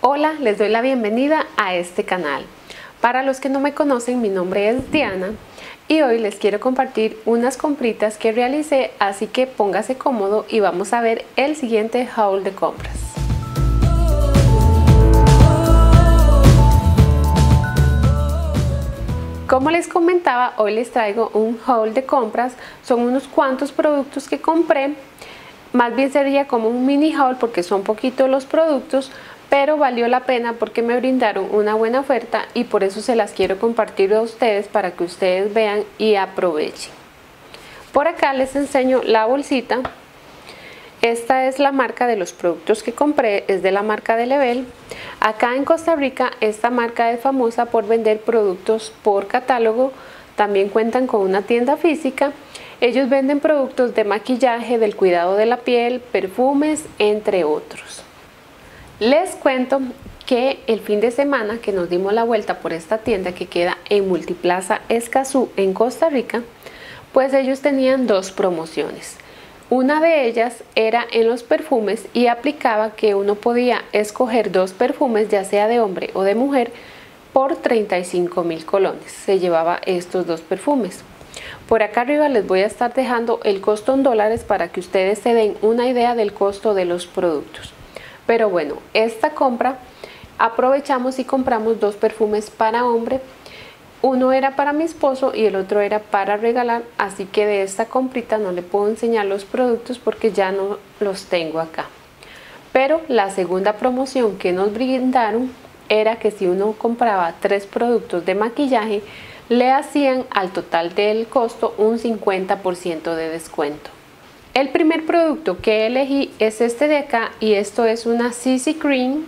Hola, les doy la bienvenida a este canal. Para los que no me conocen, mi nombre es Diana y hoy les quiero compartir unas compritas que realicé, así que póngase cómodo y vamos a ver el siguiente haul de compras. Como les comentaba, hoy les traigo un haul de compras. Son unos cuantos productos que compré. Más bien sería como un mini haul porque son poquitos los productos, pero valió la pena porque me brindaron una buena oferta y por eso se las quiero compartir a ustedes para que ustedes vean y aprovechen. Por acá les enseño la bolsita. Esta es la marca de los productos que compré, es de la marca de Lebel. Acá en Costa Rica esta marca es famosa por vender productos por catálogo. También cuentan con una tienda física. Ellos venden productos de maquillaje, del cuidado de la piel, perfumes, entre otros. Les cuento que el fin de semana que nos dimos la vuelta por esta tienda que queda en Multiplaza Escazú en Costa Rica, pues ellos tenían dos promociones. Una de ellas era en los perfumes y aplicaba que uno podía escoger dos perfumes, ya sea de hombre o de mujer, por 35.000 colones. Se llevaba estos dos perfumes. Por acá arriba les voy a estar dejando el costo en dólares para que ustedes se den una idea del costo de los productos. Pero bueno, esta compra aprovechamos y compramos dos perfumes para hombre. Uno era para mi esposo y el otro era para regalar, así que de esta comprita no le puedo enseñar los productos porque ya no los tengo acá. Pero la segunda promoción que nos brindaron era que si uno compraba 3 productos de maquillaje, le hacían al total del costo un 50% de descuento. El primer producto que elegí es este de acá y esto es una CC Cream.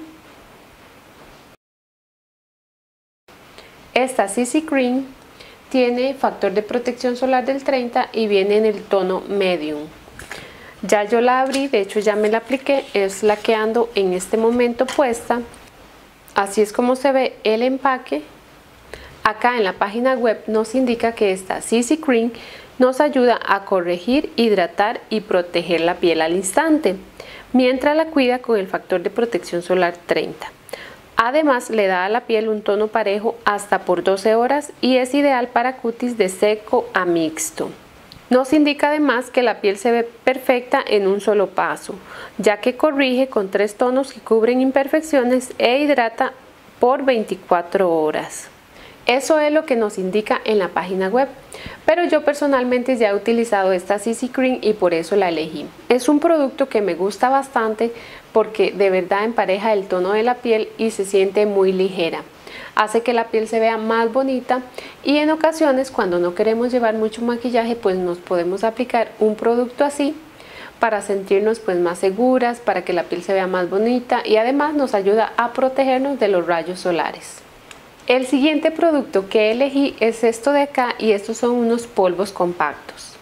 Esta CC Cream tiene factor de protección solar del 30 y viene en el tono medium. Ya yo la abrí, de hecho ya me la apliqué, es la que ando en este momento puesta. Así es como se ve el empaque. Acá en la página web nos indica que esta CC Cream nos ayuda a corregir, hidratar y proteger la piel al instante, mientras la cuida con el factor de protección solar 30. Además le da a la piel un tono parejo hasta por 12 horas y es ideal para cutis de seco a mixto. Nos indica además que la piel se ve perfecta en un solo paso, ya que corrige con 3 tonos que cubren imperfecciones e hidrata por 24 horas. Eso es lo que nos indica en la página web, pero yo personalmente ya he utilizado esta CC Cream y por eso la elegí. Es un producto que me gusta bastante porque de verdad empareja el tono de la piel y se siente muy ligera. Hace que la piel se vea más bonita y en ocasiones cuando no queremos llevar mucho maquillaje pues nos podemos aplicar un producto así para sentirnos pues más seguras, para que la piel se vea más bonita y además nos ayuda a protegernos de los rayos solares. El siguiente producto que elegí es esto de acá y estos son unos polvos compactos.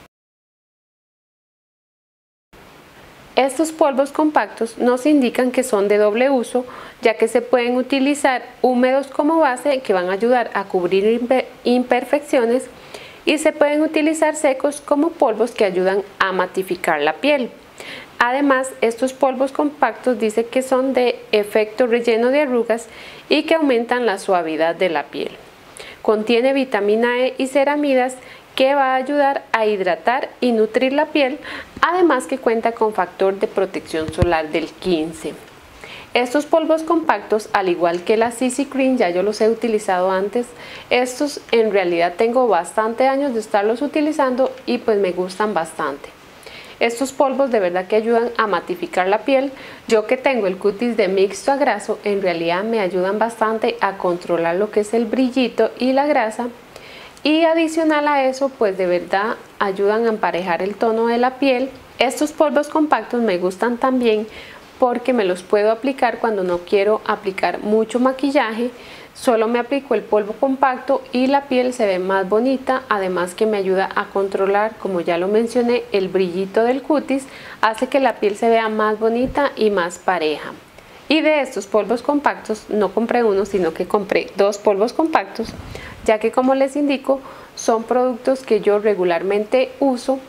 Estos polvos compactos nos indican que son de doble uso, ya que se pueden utilizar húmedos como base que van a ayudar a cubrir imperfecciones y se pueden utilizar secos como polvos que ayudan a matificar la piel. Además, estos polvos compactos dice que son de efecto relleno de arrugas y que aumentan la suavidad de la piel. Contiene vitamina E y ceramidas que va a ayudar a hidratar y nutrir la piel, además que cuenta con factor de protección solar del 15. Estos polvos compactos, al igual que la CC Cream, ya yo los he utilizado antes. Estos en realidad tengo bastante años de estarlos utilizando y pues me gustan bastante. Estos polvos de verdad que ayudan a matificar la piel. Yo que tengo el cutis de mixto a graso, en realidad me ayudan bastante a controlar lo que es el brillito y la grasa. Y adicional a eso, pues de verdad ayudan a emparejar el tono de la piel. Estos polvos compactos me gustan también porque me los puedo aplicar cuando no quiero aplicar mucho maquillaje. Solo me aplico el polvo compacto y la piel se ve más bonita, además que me ayuda a controlar, como ya lo mencioné, el brillito del cutis, hace que la piel se vea más bonita y más pareja. Y de estos polvos compactos no compré uno, sino que compré 2 polvos compactos, ya que como les indico, son productos que yo regularmente uso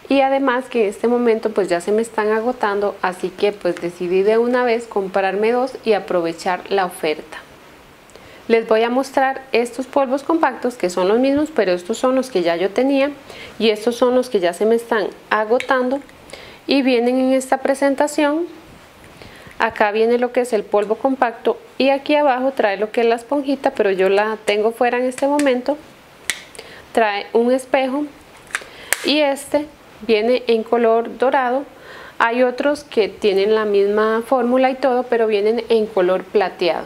y además que en este momento pues ya se me están agotando, así que pues decidí de una vez comprarme 2 y aprovechar la oferta. Les voy a mostrar estos polvos compactos que son los mismos, pero estos son los que ya yo tenía y estos son los que ya se me están agotando y vienen en esta presentación. Acá viene lo que es el polvo compacto y aquí abajo trae lo que es la esponjita, pero yo la tengo fuera en este momento. Trae un espejo y este viene en color dorado. Hay otros que tienen la misma fórmula y todo, pero vienen en color plateado.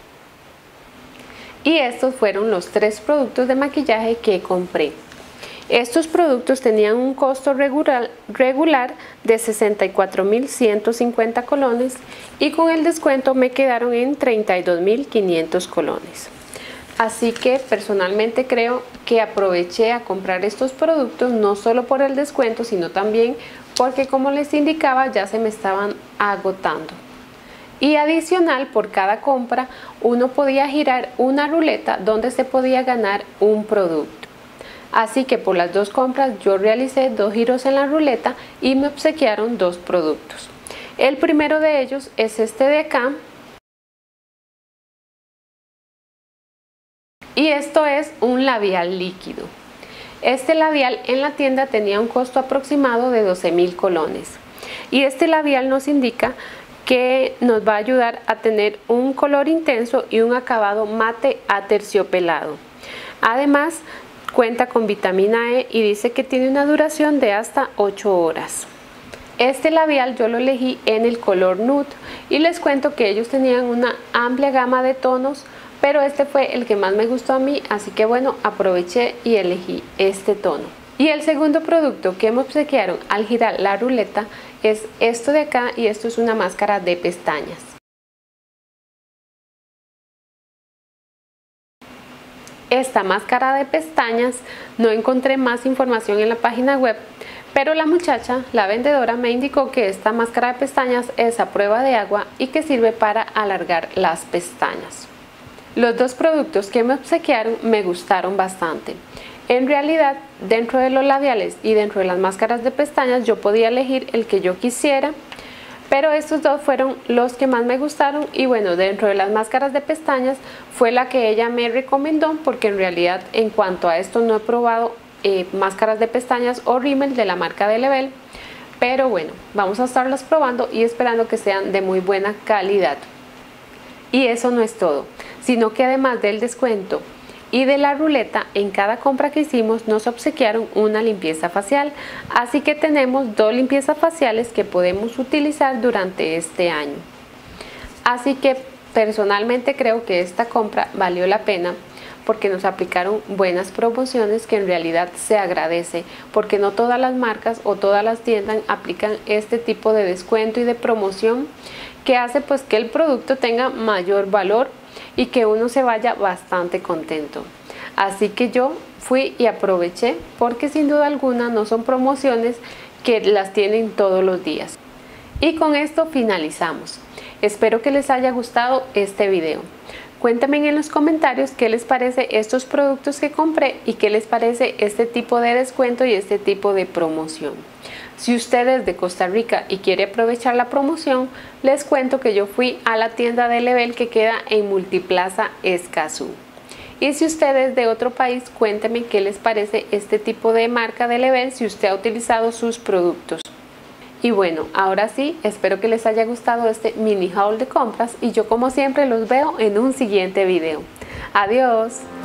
Y estos fueron los 3 productos de maquillaje que compré. Estos productos tenían un costo regular de 64.150 colones y con el descuento me quedaron en 32.500 colones. Así que personalmente creo que aproveché a comprar estos productos no solo por el descuento, sino también porque, como les indicaba, ya se me estaban agotando. Y adicional, por cada compra uno podía girar una ruleta donde se podía ganar un producto. Así que por las 2 compras yo realicé 2 giros en la ruleta y me obsequiaron 2 productos. El primero de ellos es este de acá. Y esto es un labial líquido. Este labial en la tienda tenía un costo aproximado de 12.000 colones. Y este labial nos indica que nos va a ayudar a tener un color intenso y un acabado mate aterciopelado. Además, cuenta con vitamina E y dice que tiene una duración de hasta 8 horas. Este labial yo lo elegí en el color nude y les cuento que ellos tenían una amplia gama de tonos, pero este fue el que más me gustó a mí, así que bueno, aproveché y elegí este tono. Y el segundo producto que me obsequiaron al girar la ruleta es esto de acá, y esto es una máscara de pestañas. Esta máscara de pestañas no encontré más información en la página web, pero la muchacha, la vendedora, me indicó que esta máscara de pestañas es a prueba de agua y que sirve para alargar las pestañas. Los 2 productos que me obsequiaron me gustaron bastante. En realidad, dentro de los labiales y dentro de las máscaras de pestañas yo podía elegir el que yo quisiera, pero estos 2 fueron los que más me gustaron. Y bueno, dentro de las máscaras de pestañas fue la que ella me recomendó, porque en realidad en cuanto a esto no he probado máscaras de pestañas o rímel de la marca de Lebel, pero bueno, vamos a estarlas probando y esperando que sean de muy buena calidad. Y eso no es todo, sino que además del descuento y de la ruleta, en cada compra que hicimos nos obsequiaron una limpieza facial, así que tenemos 2 limpiezas faciales que podemos utilizar durante este año. Así que personalmente creo que esta compra valió la pena, porque nos aplicaron buenas promociones que en realidad se agradece, porque no todas las marcas o todas las tiendas aplican este tipo de descuento y de promoción que hace pues que el producto tenga mayor valor y que uno se vaya bastante contento. Así que yo fui y aproveché, porque sin duda alguna no son promociones que las tienen todos los días. Y con esto finalizamos. Espero que les haya gustado este video. Cuéntenme en los comentarios qué les parece estos productos que compré y qué les parece este tipo de descuento y este tipo de promoción. Si usted es de Costa Rica y quiere aprovechar la promoción, les cuento que yo fui a la tienda de Lebel que queda en Multiplaza Escazú. Y si usted es de otro país, cuénteme qué les parece este tipo de marca de Lebel si usted ha utilizado sus productos. Y bueno, ahora sí, espero que les haya gustado este mini haul de compras y yo como siempre los veo en un siguiente video. Adiós.